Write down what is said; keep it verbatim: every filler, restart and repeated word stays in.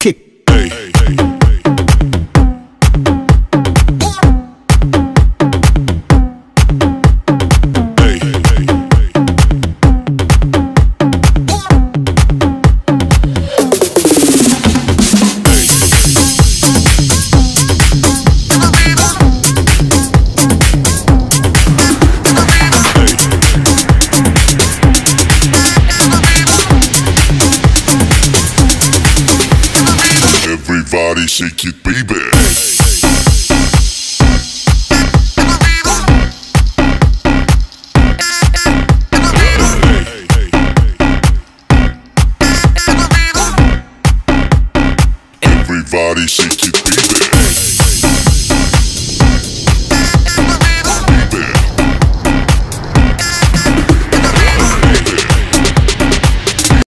kick. Hey, hey, hey. Everybody shake it, baby. Everybody shake it, baby.